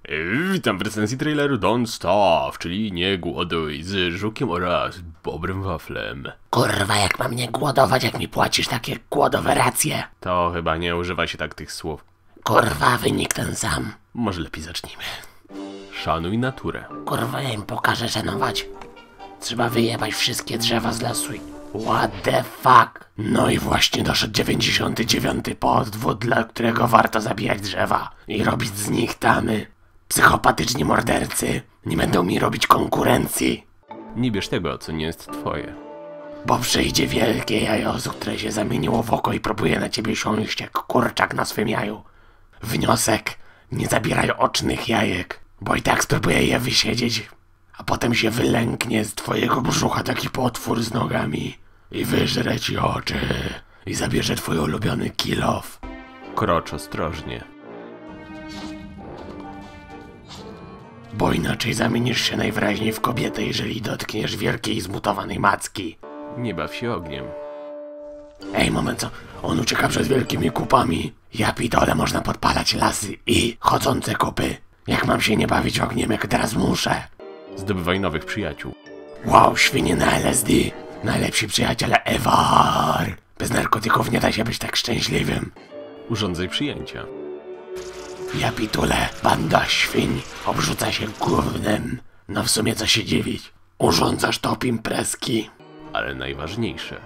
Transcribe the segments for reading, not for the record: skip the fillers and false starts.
Witam w recenzji traileru Don't Starve, czyli Nie głoduj, z Żukiem oraz Bobrym Waflem. Kurwa, jak mam nie głodować, jak mi płacisz takie głodowe racje? To chyba nie używa się tak tych słów. Kurwa, wynik ten sam. Może lepiej zacznijmy. Szanuj naturę. Kurwa, ja im pokażę szanować. Trzeba wyjebać wszystkie drzewa z lasu i... What the fuck? No i właśnie doszedł 99. podwód, dla którego warto zabijać drzewa i robić z nich tamy. Psychopatyczni mordercy nie będą mi robić konkurencji. Nie bierz tego, co nie jest twoje. Bo przyjdzie wielkie jajozu, które się zamieniło w oko i próbuje na ciebie siąść jak kurczak na swym jaju. Wniosek: nie zabieraj ocznych jajek, bo i tak spróbuję je wysiedzieć, a potem się wylęknie z twojego brzucha taki potwór z nogami i wyżre ci oczy i zabierze twój ulubiony kill off. Krocz ostrożnie. Bo inaczej zamienisz się najwyraźniej w kobietę, jeżeli dotkniesz wielkiej zmutowanej macki. Nie baw się ogniem. Ej, moment, co? On ucieka przed wielkimi kupami. Ja pitole, można podpalać lasy i chodzące kupy. Jak mam się nie bawić ogniem, jak teraz muszę? Zdobywaj nowych przyjaciół. Wow, świnie na LSD. Najlepsi przyjaciele ever. Bez narkotyków nie da się być tak szczęśliwym. Urządzaj przyjęcia. Ja pitule, banda świń, obrzuca się gównem. No w sumie co się dziwić. Urządzasz top imprezki. Ale najważniejsze.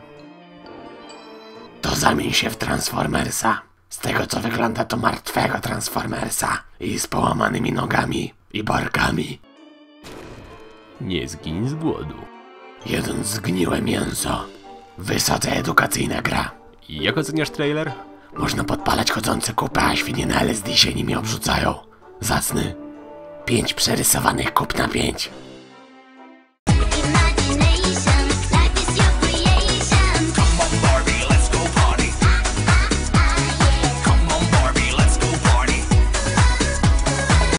To zamień się w Transformersa. Z tego co wygląda to martwego Transformersa. I z połamanymi nogami i barkami. Nie zgiń z głodu. Jedząc zgniłe mięso. Wysoce edukacyjna gra. Jak oceniasz trailer? Można podpalać chodzące kupy, a świnie na LSD się nimi obrzucają. Zacny. 5 przerysowanych kup na 5.